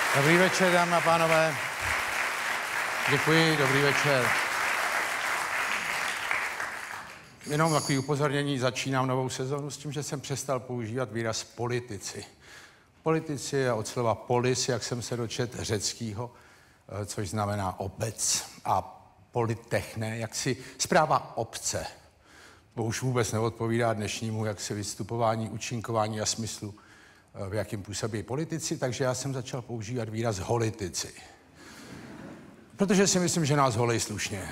Dobrý večer, dámy a pánové. Děkuji, dobrý večer. Jenom takový upozornění, začínám novou sezonu s tím, že jsem přestal používat výraz politici. Politici je od slova polis, jak jsem se dočetl, řeckýho, což znamená obec, a politechne, jaksi správa obce. To už vůbec neodpovídá dnešnímu jaksi vystupování, účinkování a smyslu, v jakém působí politici, takže já jsem začal používat výraz holitici. Protože si myslím, že nás holej slušně.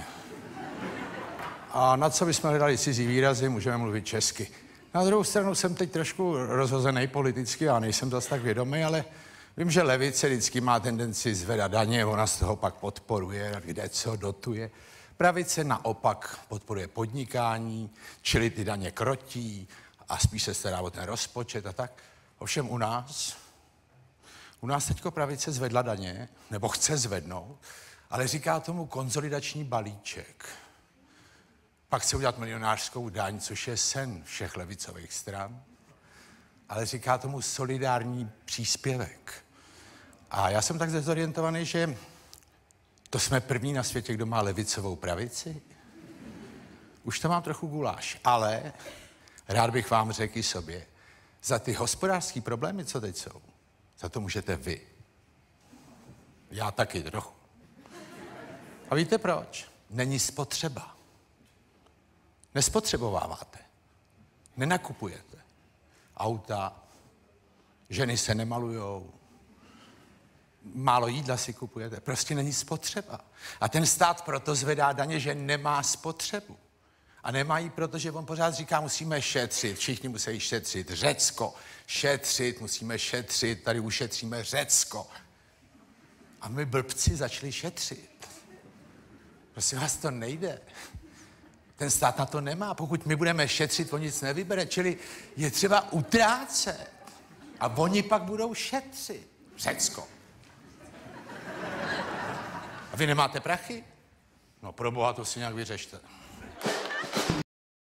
A na co bychom hledali cizí výrazy, můžeme mluvit česky. Na druhou stranu jsem teď trošku rozhozený politicky, já nejsem zase tak vědomý, ale vím, že levice vždycky má tendenci zvedat daně, ona z toho pak podporuje, kde co dotuje. Pravice naopak podporuje podnikání, čili ty daně krotí a spíš se stará o ten rozpočet a tak. Ovšem u nás teďko pravice zvedla daně, nebo chce zvednout, ale říká tomu konsolidační balíček. Pak chce udělat milionářskou daň, což je sen všech levicových stran, ale říká tomu solidární příspěvek. A já jsem tak dezorientovaný, že to jsme první na světě, kdo má levicovou pravici. Už to mám trochu guláš, ale rád bych vám řekl i sobě, za ty hospodářské problémy, co teď jsou, za to můžete vy. Já taky trochu. A víte proč? Není spotřeba. Nespotřebováváte. Nenakupujete. Auta, ženy se nemalujou, málo jídla si kupujete. Prostě není spotřeba. A ten stát proto zvedá daně, že nemá spotřebu. A nemají, protože on pořád říká, musíme šetřit, všichni musí šetřit. Řecko, šetřit, musíme šetřit, tady ušetříme Řecko. A my blbci začali šetřit. Prosím vás, to nejde. Ten stát na to nemá. Pokud my budeme šetřit, on nic nevybere. Čili je třeba utrácet. A oni pak budou šetřit. Řecko. A vy nemáte prachy? No pro boha, to si nějak vyřešte.